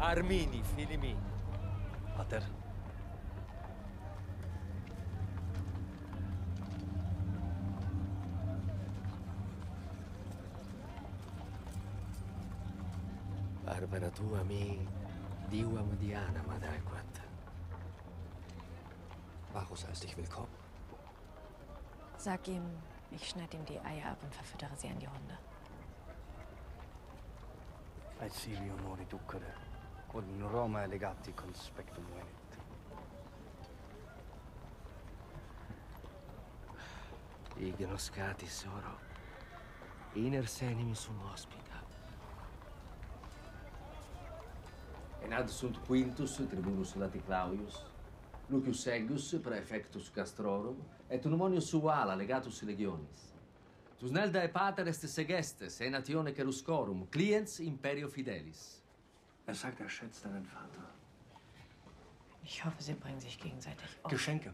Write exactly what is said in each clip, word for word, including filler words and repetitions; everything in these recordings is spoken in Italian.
Armini, figli miei. Pater. Barbara tua mi diwam Diana Madalquat. Varus heißt dich willkommen. Sag ihm, ich schneide ihm die Eier ab und verfüttere sie an die Hunde. Ai sivi onori ducere, con Roma e legati conspectum venit. Ignoscatis oro. Iner senim sum hospita. Enad sunt quintus tribunus lati Claudius, Lucius Seggus praefectus castrorum, et numonius suala legatus legionis. Tus nelda e pater est segestes, e natione cheruscorum, cliens imperio fidelis. Er sagt, er schätzt deinen Vater. Ich hoffe, sie bringen sich gegenseitig um. Geschenke.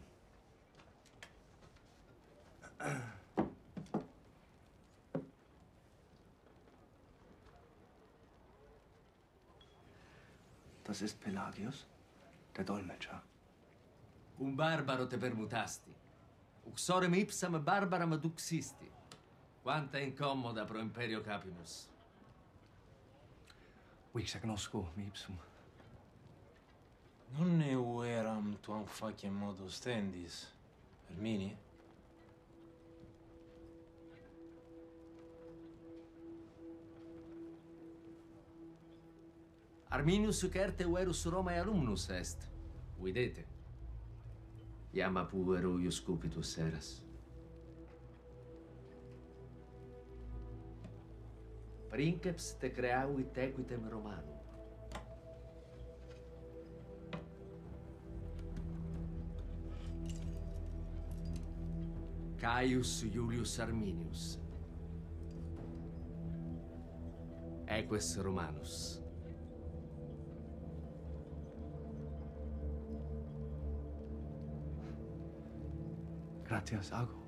Das ist Pelagius, der Dolmetscher. Un barbaro te permutasti. Uxorem ipsam barbaram duxisti. Quanta incommoda pro imperio capimus. Vix agnosco mi ipsum. Non ne eram tuam faciem modus tendis, Armini? Arminius certe uerus Romae alumnus est. Videte. Iama puero ius cupitus eras. Princeps te creavit equitem Romanum. Caius Iulius Arminius. Eques Romanus. Gratias ago.